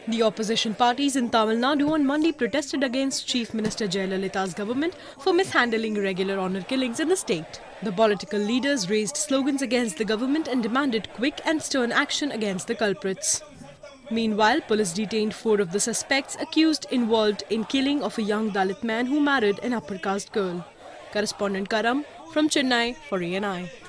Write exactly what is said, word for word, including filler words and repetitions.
The opposition parties in Tamil Nadu on Monday protested against Chief Minister Jayalalitha's government for mishandling irregular honour killings in the state. The political leaders raised slogans against the government and demanded quick and stern action against the culprits. Meanwhile, police detained four of the suspects accused involved in killing of a young Dalit man who married an upper caste girl. Correspondent Karam from Chennai for A N I.